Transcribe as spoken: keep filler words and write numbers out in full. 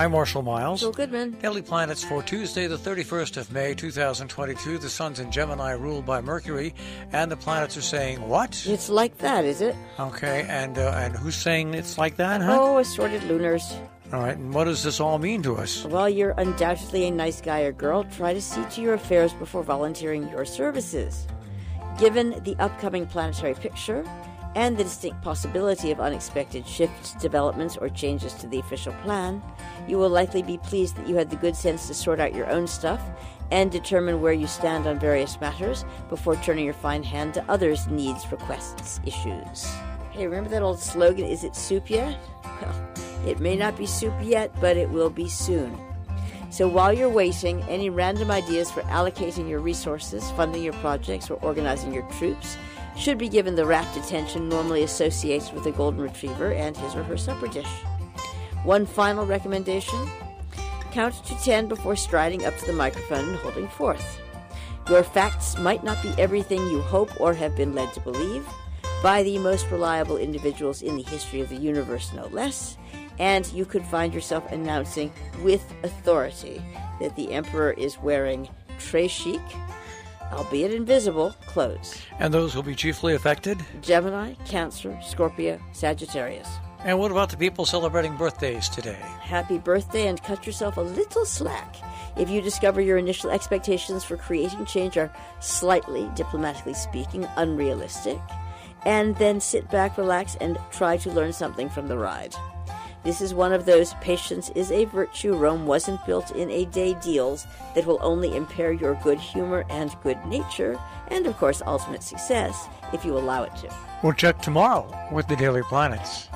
I'm Marshall Miles. Joel Goodman. Daily Planets for Tuesday, the thirty-first of May, two thousand twenty-two. The sun's in Gemini, ruled by Mercury, and the planets are saying what? It's like that, is it? Okay, and uh, and who's saying it's like that, huh? Oh, assorted lunars. All right, and what does this all mean to us? While you're undoubtedly a nice guy or girl, try to see to your affairs before volunteering your services. Given the upcoming planetary picture and the distinct possibility of unexpected shifts, developments, or changes to the official plan, you will likely be pleased that you had the good sense to sort out your own stuff and determine where you stand on various matters before turning your fine hand to others' needs, requests, issues. Hey, remember that old slogan, is it soup yet? Well, it may not be soup yet, but it will be soon. So while you're waiting, any random ideas for allocating your resources, funding your projects, or organizing your troops should be given the rapt attention normally associated with a golden retriever and his or her supper dish. One final recommendation: count to ten before striding up to the microphone and holding forth. Your facts might not be everything you hope or have been led to believe, by the most reliable individuals in the history of the universe, no less, and you could find yourself announcing with authority that the Emperor is wearing très chic, albeit invisible, clothes. And those will be chiefly affected? Gemini, Cancer, Scorpio, Sagittarius. And what about the people celebrating birthdays today? Happy birthday, and cut yourself a little slack if you discover your initial expectations for creating change are slightly, diplomatically speaking, unrealistic, and then sit back, relax, and try to learn something from the ride. This is one of those patience is a virtue Rome wasn't built in a day deals that will only impair your good humor and good nature, and of course ultimate success, if you allow it to. We'll check tomorrow with the Daily Planets.